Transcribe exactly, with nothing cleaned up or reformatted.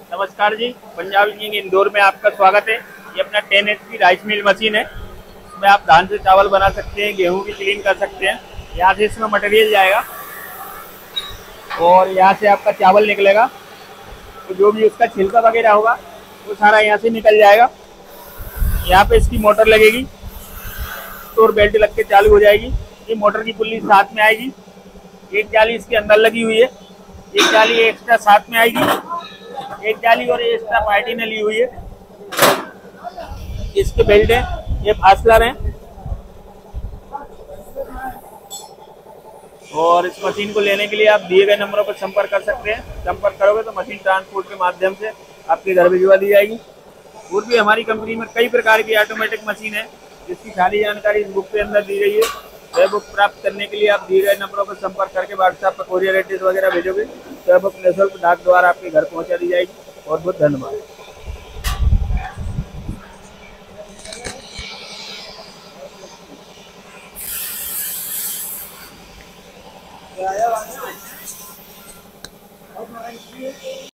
नमस्कार जी, पंजाब किंग इंदौर में आपका स्वागत है। ये अपना ten H P rice mill machine है। इसमें आप धान से चावल बना सकते हैं, गेहूं भी क्लीन कर सकते हैं। यहाँ से इसमें मटेरियल जाएगा और यहाँ से आपका चावल निकलेगा। तो जो भी उसका छिलका वगैरह होगा वो सारा यहाँ से निकल जाएगा। यहाँ पे इसकी मोटर लगेगी तो और बेल्ट लग के चालू हो जाएगी। ये मोटर की पुल्ली साथ में आएगी। एक जाली इसके अंदर लगी हुई है, एक जाली एक्स्ट्रा साथ में आएगी, एक जाली और एक्स्ट्रा पार्टी ने ली हुई है। इसके बेल्ट है, ये फासलर है। और इस मशीन को लेने के लिए आप दिए गए नंबरों पर संपर्क कर सकते हैं। संपर्क करोगे तो मशीन ट्रांसपोर्ट के माध्यम से आपके घर भिजवा दी जाएगी। और भी हमारी कंपनी में कई प्रकार की ऑटोमेटिक मशीन है जिसकी सारी जानकारी इस बुक के अंदर दी गई है। वह बुक प्राप्त करने के लिए आप दिए गए नंबरों पर संपर्क करके व्हाट्सएप पर कोरियर एड्रेस वगैरह भेजोगे तो वह बुक निःशुल्क डाक द्वारा आपके घर पहुंचा दी जाएगी। बहुत बहुत धन्यवाद। Yeah, yeah,